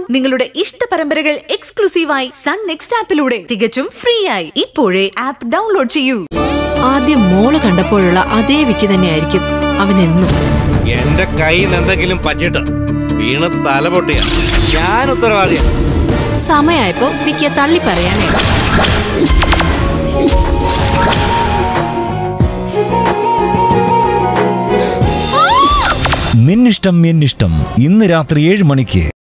നിങ്ങളുടെ ഇഷ്ട പരമ്പരകൾ എക്സ്ക്ലൂസീവായി സൺ നെക്സ്റ്റ് ആപ്പിലൂടെ തികച്ചും ഫ്രീ ആയി ഇപ്പോഴേ ആപ്പ് ഡൗൺലോഡ് ചെയ്യൂ. ആദ്യം മോള് കണ്ടപ്പോഴുള്ള അതേ വിക്കി തന്നെയായിരിക്കും അവനെന്നും. എന്റെ കയ്യിൽ എന്തെങ്കിലും പറ്റിട്ട് വീണ് തല പൊട്ടിയ ഞാൻ ഉത്തരവാദിയാണ്. സമയമായപ്പോ വിക്കിയെ തള്ളി പറയാനേ. നിന്നിഷ്ടം എന്നിഷ്ടം ഇന്ന് രാത്രി 7 മണിക്ക്.